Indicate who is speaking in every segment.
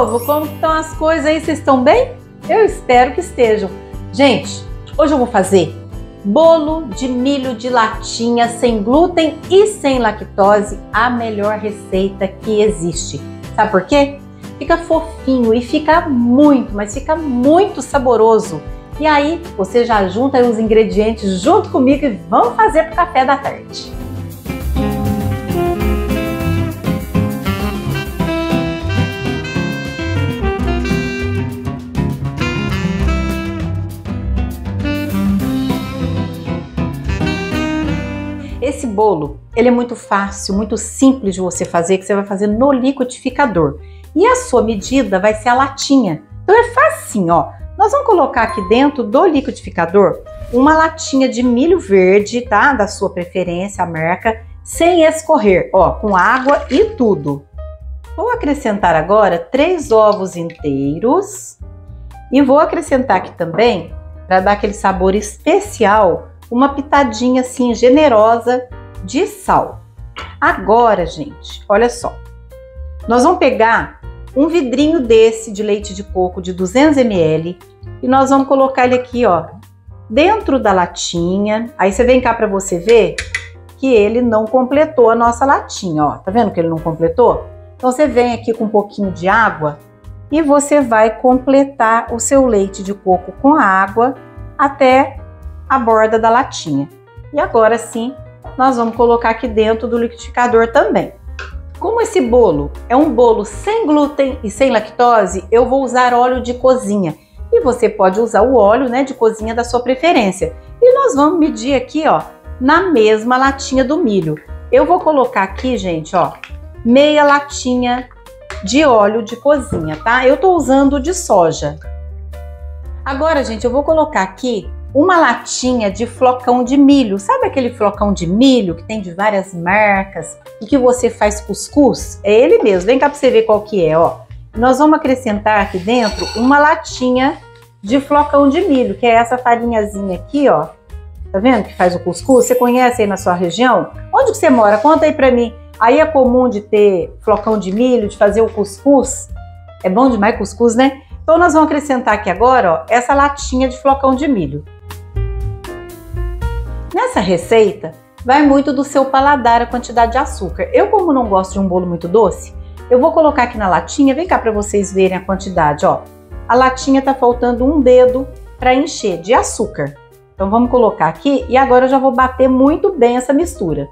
Speaker 1: povo, como estão as coisas aí? Vocês estão bem? Eu espero que estejam. Gente, hoje eu vou fazer bolo de milho de latinha sem glúten e sem lactose, a melhor receita que existe. Sabe por quê? Fica fofinho e fica muito, mas fica muito saboroso. E aí você já junta os ingredientes junto comigo e vamos fazer para o café da tarde. Esse bolo, ele é muito fácil, muito simples de você fazer, que você vai fazer no liquidificador. E a sua medida vai ser a latinha. Então é facinho, ó. Nós vamos colocar aqui dentro do liquidificador uma latinha de milho verde, tá? Da sua preferência, a marca, sem escorrer, ó, com água e tudo. Vou acrescentar agora 3 ovos inteiros e vou acrescentar aqui também, para dar aquele sabor especial, uma pitadinha assim generosa de sal. Agora, gente, olha só. Nós vamos pegar um vidrinho desse de leite de coco de 200 ml e nós vamos colocar ele aqui, ó, dentro da latinha. Aí você vem cá para você ver que ele não completou a nossa latinha, ó. Tá vendo que ele não completou? Então você vem aqui com um pouquinho de água e você vai completar o seu leite de coco com água até a borda da latinha. E agora sim, nós vamos colocar aqui dentro do liquidificador também. Como esse bolo é um bolo sem glúten e sem lactose, eu vou usar óleo de cozinha. E você pode usar o óleo, né, de cozinha da sua preferência. E nós vamos medir aqui, ó, na mesma latinha do milho. Eu vou colocar aqui, gente, ó, meia latinha de óleo de cozinha, tá? Eu tô usando de soja. Agora, gente, eu vou colocar aqui uma latinha de flocão de milho. Sabe aquele flocão de milho que tem de várias marcas e que você faz cuscuz? É ele mesmo. Vem cá para você ver qual que é, ó. Nós vamos acrescentar aqui dentro uma latinha de flocão de milho, que é essa farinhazinha aqui, ó. Tá vendo que faz o cuscuz? Você conhece aí na sua região? Onde que você mora? Conta aí pra mim. Aí é comum de ter flocão de milho, de fazer o cuscuz? É bom demais cuscuz, né? Então nós vamos acrescentar aqui agora, ó, essa latinha de flocão de milho. Nessa receita, vai muito do seu paladar a quantidade de açúcar. Eu, como não gosto de um bolo muito doce, eu vou colocar aqui na latinha, vem cá para vocês verem a quantidade, ó. A latinha tá faltando um dedo para encher de açúcar. Então vamos colocar aqui e agora eu já vou bater muito bem essa mistura.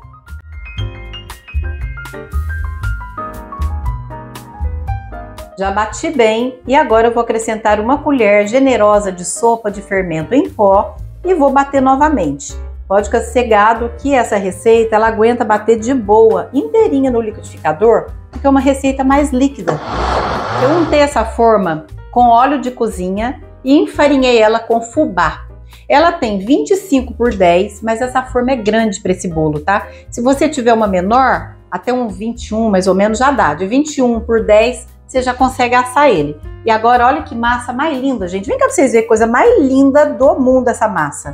Speaker 1: Já bati bem e agora eu vou acrescentar uma colher generosa de sopa de fermento em pó e vou bater novamente. Pode ficar sossegado que essa receita ela aguenta bater de boa, inteirinha no liquidificador, porque é uma receita mais líquida. Eu untei essa forma com óleo de cozinha e enfarinhei ela com fubá. Ela tem 25 por 10, mas essa forma é grande para esse bolo, tá? Se você tiver uma menor, até um 21 mais ou menos já dá. De 21 por 10, você já consegue assar ele. E agora olha que massa mais linda, gente. Vem cá para vocês verem, coisa mais linda do mundo essa massa.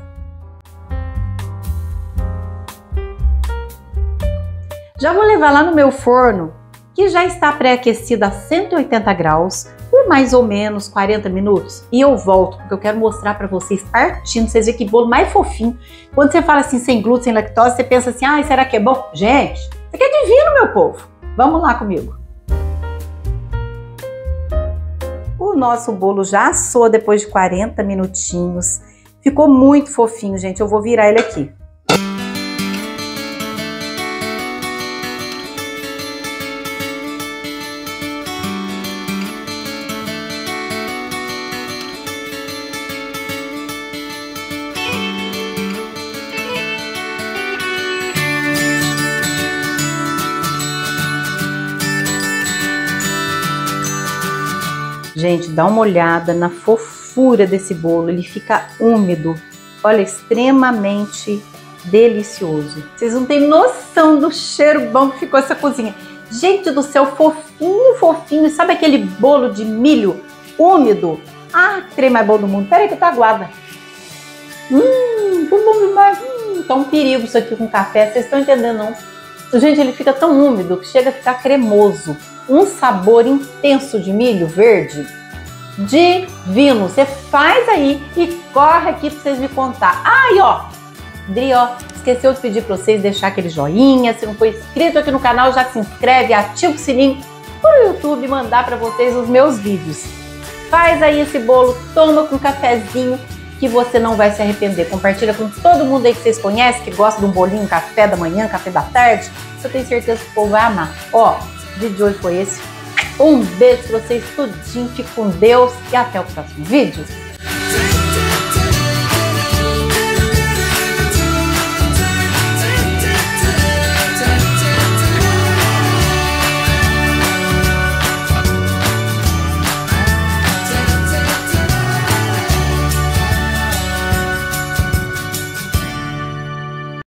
Speaker 1: Já vou levar lá no meu forno, que já está pré-aquecido a 180 graus, por mais ou menos 40 minutos. E eu volto, porque eu quero mostrar para vocês partindo, vocês verem que bolo mais fofinho. Quando você fala assim, sem glúten, sem lactose, você pensa assim, ai, será que é bom? Gente, isso aqui é divino, meu povo. Vamos lá comigo. O nosso bolo já assou depois de 40 minutinhos. Ficou muito fofinho, gente. Eu vou virar ele aqui. Gente, dá uma olhada na fofura desse bolo, ele fica úmido, olha, extremamente delicioso. Vocês não têm noção do cheiro bom que ficou essa cozinha. Gente do céu, fofinho, fofinho, sabe aquele bolo de milho úmido? Ah, que trem mais bom do mundo. Peraí que eu tô aguada. Tudo bom demais. Tá um perigo isso aqui com café, vocês estão entendendo não? Gente, ele fica tão úmido que chega a ficar cremoso. um sabor intenso de milho verde. Divino! Você faz aí e corre aqui para vocês me contar. Ai, ó, Dri, ó, esqueceu de pedir para vocês deixar aquele joinha. Se não for inscrito aqui no canal, já se inscreve, ativa o sininho para o YouTube mandar para vocês os meus vídeos. Faz aí esse bolo, toma com um cafezinho que você não vai se arrepender. Compartilha com todo mundo aí que vocês conhecem, que gosta de um bolinho, café da manhã, café da tarde. Eu tenho certeza que o povo vai amar. Ó, o vídeo de hoje foi esse. Um beijo pra vocês tudinho, fique com Deus e até o próximo vídeo.